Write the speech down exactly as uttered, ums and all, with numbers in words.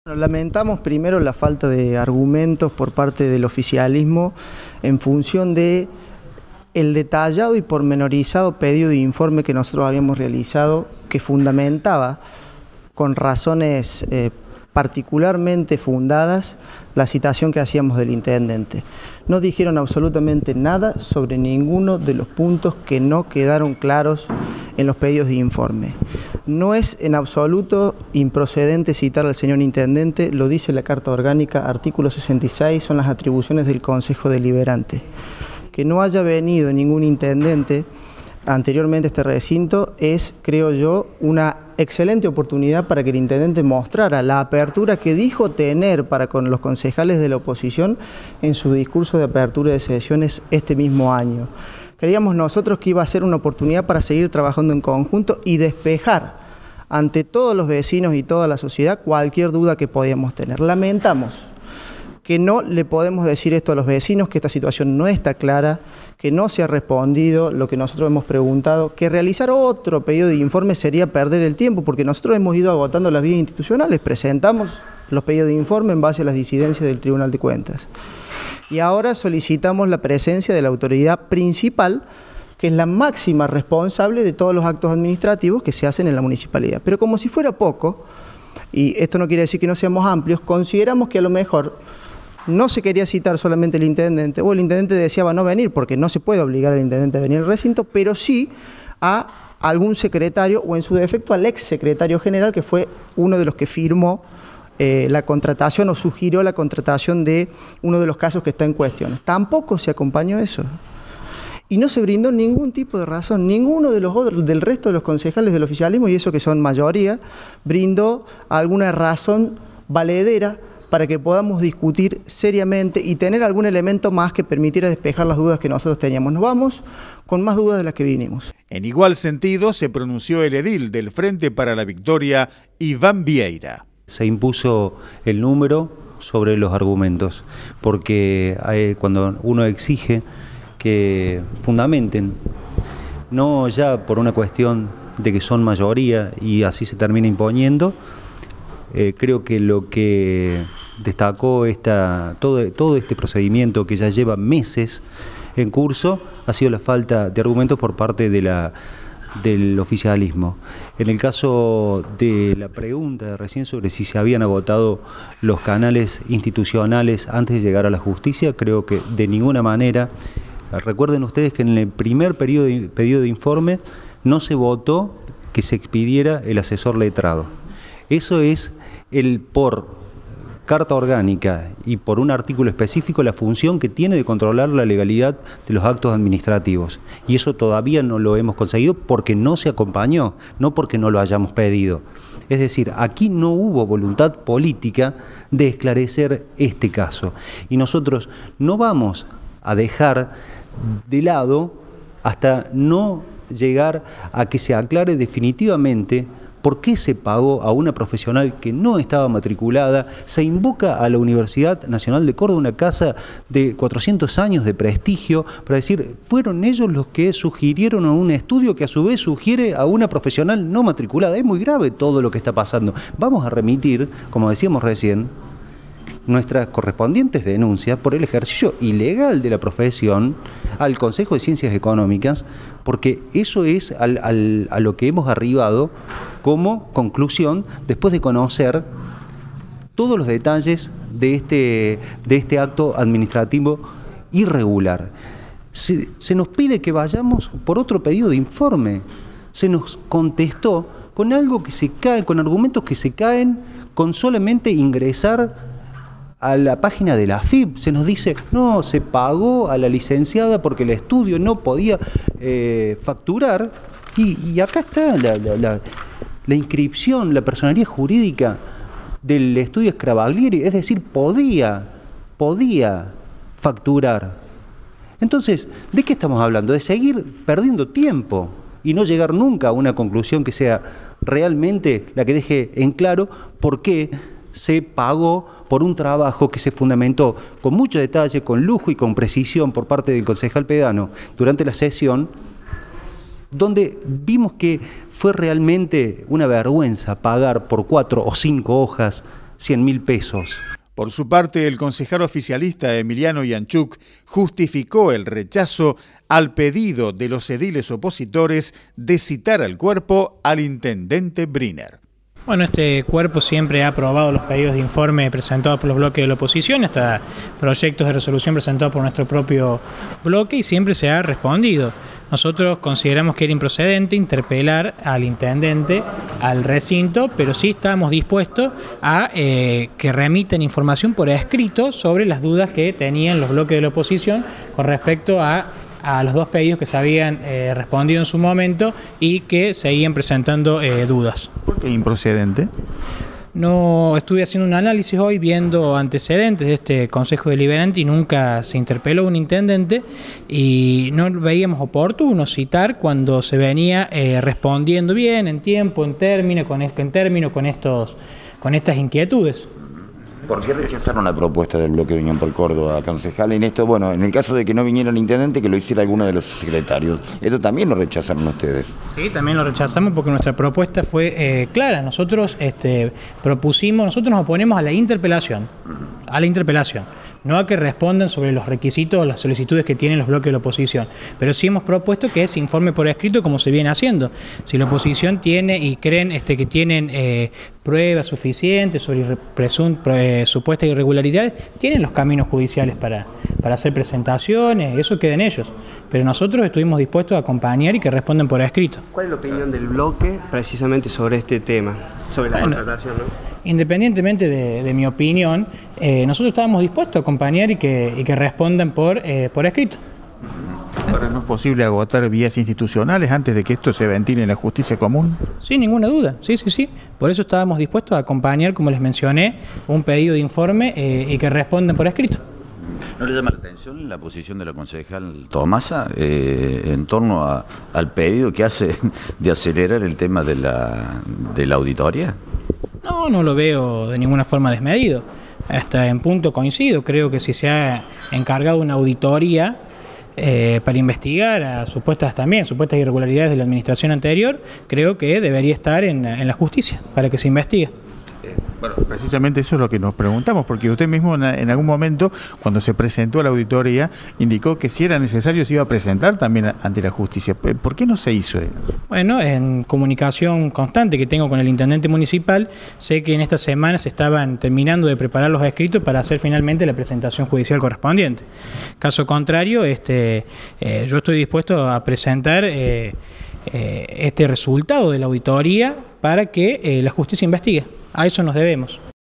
Lamentamos primero la falta de argumentos por parte del oficialismo en función de el detallado y pormenorizado pedido de informe que nosotros habíamos realizado, que fundamentaba con razones eh, particularmente fundadas la citación que hacíamos del intendente. No dijeron absolutamente nada sobre ninguno de los puntos que no quedaron claros en los pedidos de informe. No es en absoluto improcedente citar al señor intendente, lo dice la Carta Orgánica, artículo sesenta y seis, son las atribuciones del Consejo Deliberante. Que no haya venido ningún intendente anteriormente a este recinto es, creo yo, una excelente oportunidad para que el intendente mostrara la apertura que dijo tener para con los concejales de la oposición en su discurso de apertura de sesiones este mismo año. Creíamos nosotros que iba a ser una oportunidad para seguir trabajando en conjunto y despejar ante todos los vecinos y toda la sociedad cualquier duda que podíamos tener. Lamentamos que no le podemos decir esto a los vecinos, que esta situación no está clara, que no se ha respondido lo que nosotros hemos preguntado, que realizar otro pedido de informe sería perder el tiempo, porque nosotros hemos ido agotando las vías institucionales, presentamos los pedidos de informe en base a las disidencias del Tribunal de Cuentas. Y ahora solicitamos la presencia de la autoridad principal, que es la máxima responsable de todos los actos administrativos que se hacen en la municipalidad. Pero como si fuera poco, y esto no quiere decir que no seamos amplios, consideramos que a lo mejor no se quería citar solamente el intendente, o el intendente deseaba no venir, porque no se puede obligar al intendente a venir al recinto, pero sí a algún secretario, o en su defecto al ex secretario general, que fue uno de los que firmó Eh, la contratación o sugirió la contratación de uno de los casos que está en cuestión. Tampoco se acompañó eso. Y no se brindó ningún tipo de razón. Ninguno de los otros, del resto de los concejales del oficialismo, y eso que son mayoría, brindó alguna razón valedera para que podamos discutir seriamente y tener algún elemento más que permitiera despejar las dudas que nosotros teníamos. Nos vamos con más dudas de las que vinimos. En igual sentido se pronunció el edil del Frente para la Victoria, Iván Vieira. Se impuso el número sobre los argumentos, porque hay, cuando uno exige que fundamenten, no ya por una cuestión de que son mayoría y así se termina imponiendo, eh, creo que lo que destacó esta, todo, todo este procedimiento que ya lleva meses en curso ha sido la falta de argumentos por parte de la del oficialismo. En el caso de la pregunta de recién sobre si se habían agotado los canales institucionales antes de llegar a la justicia, creo que de ninguna manera. Recuerden ustedes que en el primer periodo de, pedido de informe no se votó que se expidiera el asesor letrado. Eso es el por Carta Orgánica y por un artículo específico la función que tiene de controlar la legalidad de los actos administrativos. Y eso todavía no lo hemos conseguido porque no se acompañó, no porque no lo hayamos pedido. Es decir, aquí no hubo voluntad política de esclarecer este caso. Y nosotros no vamos a dejar de lado hasta no llegar a que se aclare definitivamente ¿por qué se pagó a una profesional que no estaba matriculada? Se invoca a la Universidad Nacional de Córdoba, una casa de cuatrocientos años de prestigio, para decir, fueron ellos los que sugirieron un estudio que a su vez sugiere a una profesional no matriculada. Es muy grave todo lo que está pasando. Vamos a remitir, como decíamos recién, nuestras correspondientes denuncias por el ejercicio ilegal de la profesión al Consejo de Ciencias Económicas, porque eso es al, al, a lo que hemos arribado como conclusión después de conocer todos los detalles de este, de este acto administrativo irregular. Se, se nos pide que vayamos por otro pedido de informe. Se nos contestó con algo que se cae, con argumentos que se caen con solamente ingresar a la página de la A F I P. Se nos dice, no, se pagó a la licenciada porque el estudio no podía eh, facturar, y, y acá está la, la, la, la inscripción, la personería jurídica del estudio Scarabaglieri, es decir, podía, podía facturar. Entonces, ¿de qué estamos hablando? De seguir perdiendo tiempo y no llegar nunca a una conclusión que sea realmente la que deje en claro por qué se pagó por un trabajo que se fundamentó con mucho detalle, con lujo y con precisión por parte del concejal pedano durante la sesión, donde vimos que fue realmente una vergüenza pagar por cuatro o cinco hojas cien mil pesos. Por su parte, el concejal oficialista Emiliano Yanchuk justificó el rechazo al pedido de los ediles opositores de citar al cuerpo al intendente Briner. Bueno, este cuerpo siempre ha aprobado los pedidos de informe presentados por los bloques de la oposición, hasta proyectos de resolución presentados por nuestro propio bloque, y siempre se ha respondido. Nosotros consideramos que era improcedente interpelar al intendente, al recinto, pero sí estamos dispuestos a eh, que remiten información por escrito sobre las dudas que tenían los bloques de la oposición con respecto a a los dos pedidos que se habían eh, respondido en su momento y que seguían presentando eh, dudas. ¿Por qué improcedente? No, estuve haciendo un análisis hoy viendo antecedentes de este Consejo Deliberante y nunca se interpeló a un intendente y no veíamos oportuno citar cuando se venía eh, respondiendo bien, en tiempo, en término, con, en término, con, estos, con estas inquietudes. ¿Por qué rechazaron la propuesta del bloque de Unión por Córdoba, concejal? En esto, bueno, en el caso de que no viniera el intendente, que lo hiciera alguno de los secretarios. ¿Esto también lo rechazaron ustedes? Sí, también lo rechazamos porque nuestra propuesta fue eh, clara. Nosotros este, propusimos, nosotros nos oponemos a la interpelación, a la interpelación, no a que respondan sobre los requisitos o las solicitudes que tienen los bloques de la oposición. Pero sí hemos propuesto que se informe por escrito como se viene haciendo. Si la oposición tiene y creen este, que tienen eh, pruebas suficientes sobre presuntas eh, supuestas irregularidades, tienen los caminos judiciales para, para hacer presentaciones, eso queda en ellos. Pero nosotros estuvimos dispuestos a acompañar y que respondan por escrito. ¿Cuál es la opinión del bloque precisamente sobre este tema, sobre la bueno, contratación, ¿no? Independientemente de, de mi opinión, eh, nosotros estábamos dispuestos a acompañar y que, y que respondan por, eh, por escrito. Ahora, ¿no es posible agotar vías institucionales antes de que esto se ventile en la justicia común? Sin ninguna duda, sí, sí, sí. Por eso estábamos dispuestos a acompañar, como les mencioné, un pedido de informe eh, y que respondan por escrito. ¿No le llama la atención la posición de la concejal Tomasa eh, en torno a, al pedido que hace de acelerar el tema de la, de la auditoría? No, no lo veo de ninguna forma desmedido. Hasta en punto coincido. Creo que si se ha encargado una auditoría eh, para investigar a supuestas también, supuestas irregularidades de la administración anterior, creo que debería estar en, en la justicia para que se investigue. Bueno, precisamente eso es lo que nos preguntamos, porque usted mismo en, en algún momento, cuando se presentó a la auditoría, indicó que si era necesario se iba a presentar también ante la justicia. ¿Por qué no se hizo? Bueno, en comunicación constante que tengo con el intendente municipal, sé que en estas semanas se estaban terminando de preparar los escritos para hacer finalmente la presentación judicial correspondiente. Caso contrario, este, eh, yo estoy dispuesto a presentar eh, eh, este resultado de la auditoría para que eh, la justicia investigue. A eso nos debemos.